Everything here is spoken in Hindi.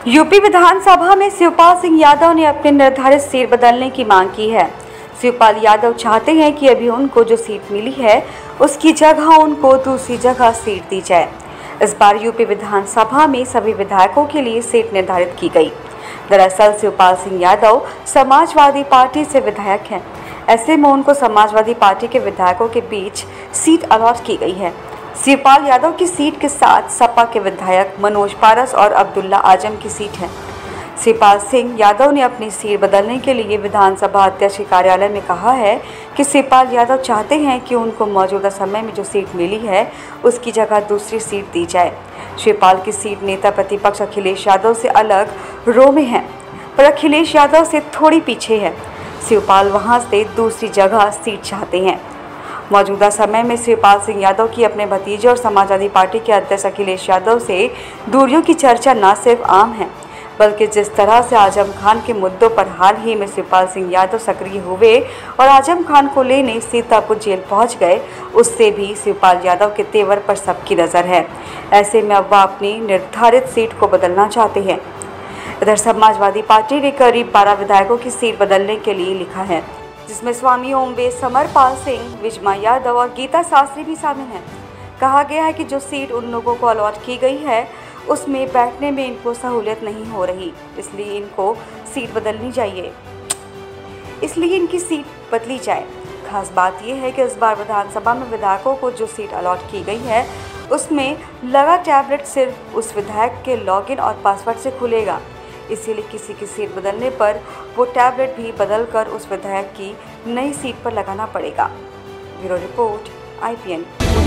यूपी विधानसभा में शिवपाल सिंह यादव ने अपने निर्धारित सीट बदलने की मांग की है। शिवपाल यादव चाहते हैं कि अभी उनको जो सीट मिली है उसकी जगह उनको दूसरी जगह सीट दी जाए। इस बार यूपी विधानसभा में सभी विधायकों के लिए सीट निर्धारित की गई। दरअसल शिवपाल सिंह यादव समाजवादी पार्टी से विधायक हैं। ऐसे में उनको समाजवादी पार्टी के विधायकों के बीच सीट अलॉट की गई है। शिवपाल यादव की सीट के साथ सपा के विधायक मनोज पारस और अब्दुल्ला आजम की सीट है। शिवपाल सिंह यादव ने अपनी सीट बदलने के लिए विधानसभा अध्यक्ष के कार्यालय में कहा है कि शिवपाल यादव चाहते हैं कि उनको मौजूदा समय में जो सीट मिली है उसकी जगह दूसरी सीट दी जाए। शिवपाल की सीट नेता प्रतिपक्ष अखिलेश यादव से अलग रो में है, पर अखिलेश यादव से थोड़ी पीछे है। शिवपाल वहां से दूसरी जगह सीट चाहते हैं। मौजूदा समय में शिवपाल सिंह यादव की अपने भतीजे और समाजवादी पार्टी के अध्यक्ष अखिलेश यादव से दूरियों की चर्चा न सिर्फ आम है, बल्कि जिस तरह से आजम खान के मुद्दों पर हाल ही में शिवपाल सिंह यादव सक्रिय हुए और आजम खान को लेने सीतापुर जेल पहुंच गए, उससे भी शिवपाल यादव के तेवर पर सबकी नज़र है। ऐसे में अब वह अपनी निर्धारित सीट को बदलना चाहते हैं। इधर समाजवादी पार्टी ने करीब 12 विधायकों की सीट बदलने के लिए लिखा है, जिसमें स्वामी ओमवेश, समरपाल सिंह, विजमा यादव और गीता शास्त्री भी शामिल हैं। कहा गया है कि जो सीट उन लोगों को अलॉट की गई है उसमें बैठने में इनको सहूलियत नहीं हो रही, इसलिए इनको सीट बदलनी चाहिए, इसलिए इनकी सीट बदली जाए। खास बात यह है कि इस बार विधानसभा में विधायकों को जो सीट अलॉट की गई है उसमें लगा टैबलेट सिर्फ उस विधायक के लॉगिन और पासवर्ड से खुलेगा, इसीलिए किसी की सीट बदलने पर वो टैबलेट भी बदलकर उस विधायक की नई सीट पर लगाना पड़ेगा। Bureau report, IPN।